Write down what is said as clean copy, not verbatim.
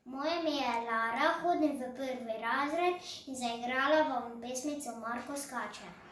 Moje ime je Lara, hodim v 1. razred in zaigrala bom pesmico Marko skače.